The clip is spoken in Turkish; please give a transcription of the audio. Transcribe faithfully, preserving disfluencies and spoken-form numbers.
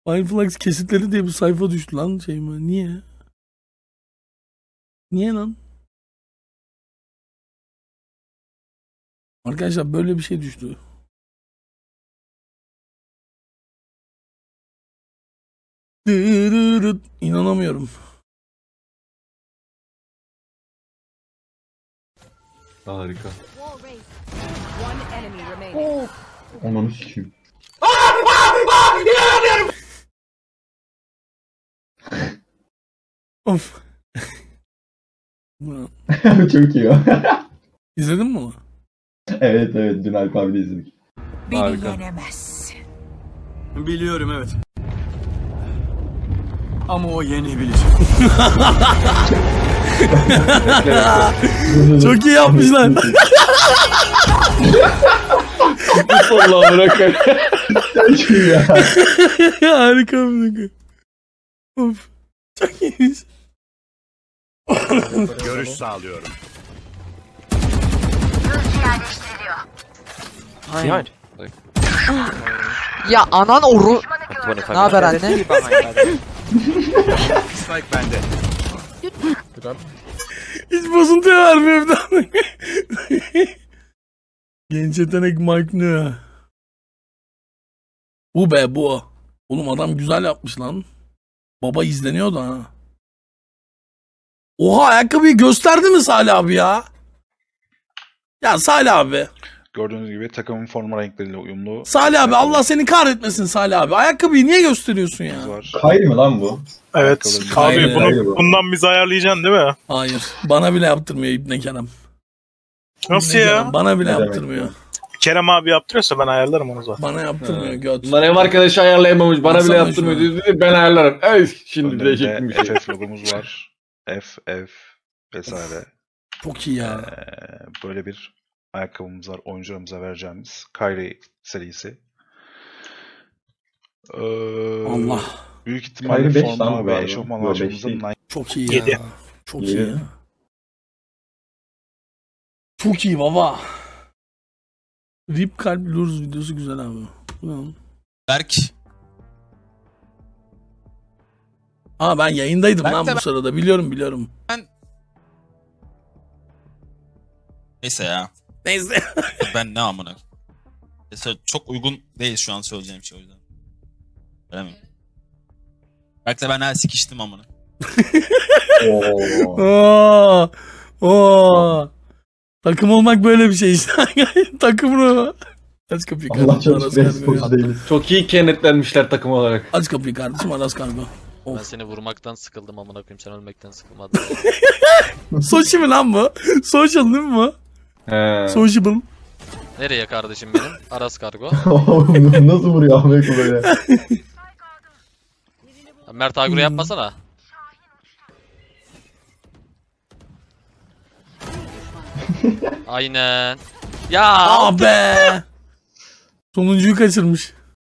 Fireflux kesitleri diye bir sayfa düştü lan şey mi? Niye? Niye lan? Arkadaşlar böyle bir şey düştü. İnanamıyorum. Harika. Oh. Ananı sikeyim. İnanamıyorum. Of. Çok iyi o. İzledin mi onu? Evet evet dün Alp abiyle izledik. Beni yenemezsin. Biliyorum evet. Ama o yenebilir. Çok iyi yapmışlar. Vallahi bırakın. Çok iyi ya. Harika bir dakika. Of. Çok iyiymiş. Görüş sağlıyorum. Behind. Ya anan oru. Ne haber anne? Spike bende. Hiç bozuntuya vermiyor bir daha. Genç yetenek Mike ne? Bu be bu. Oğlum adam güzel yapmış lan. Baba izleniyor da ha. Oha ayakkabıyı gösterdi mi Salih abi ya? Ya Salih abi. Gördüğünüz gibi takımın forma renkleriyle uyumlu. Salih abi Allah seni kahretmesin Salih abi. Ayakkabıyı niye gösteriyorsun ya? Var. Kayri mi lan bu? Evet. Hayır, Abi bunu, hayır bu. bundan bizi ayarlayacaksın değil mi? Hayır. Bana bile yaptırmıyor İbne Kerem. Nasıl İbne ya? Kerem bana bile Ne demek yaptırmıyor. Kerem abi yaptırıyorsa ben ayarlarım onu zaten. Bana yaptırmıyor göt. Bunlar ev arkadaşı ayarlayamamış. Bana bile Baksana yaptırmıyor. şuna. Dedi, ben ayarlarım. Ey şimdi de çektim bir Önlerinde şey. F F logomuz var. F F vesaire. Çok iyi ya. Ee, böyle bir ayakkabımız var. Oyuncularımıza vereceğimiz Kyrie serisi. Ee, Allah. Büyük ihtimalle Kyrie beş lan forma bu ve galiba. eşofman Yok, beş harcımızın değil. Nike. Çok iyi Yedi. ya. Çok iyi Yedi. ya. Çok iyi baba. Rip kalp lurz videosu güzel abi. Bu ne lan? Berk. Aa ben yayındaydım Berk lan de bu ben- sırada. Biliyorum biliyorum. Neyse ya. Neyse. Ben ne amına. Mesela çok uygun değil şu an söyleyeceğim şey o yüzden. Öyle mi? Berk'le ben her sikiştim amına. Oo. Oo. Oo. Takım olmak böyle bir şey işte. Takım ruhu. Aç kapıyı Allah kardeşim. çok Aras şükür kargo. sporcu değiliz. Çok iyi kenetlenmişler takım olarak. Aç kapıyı kardeşim Aras kargo. Ben Of. seni vurmaktan sıkıldım amına koyayım, sen ölmekten sıkılmadın. Sochi mi lan bu? Social değil mi bu? He. Sociable. Nereye kardeşim benim? Aras kargo. Nasıl vuruyor Ahmet böyle? Mert Agro yapmasana. Aynen. Ya Aa be. Sonuncuyu kaçırmış.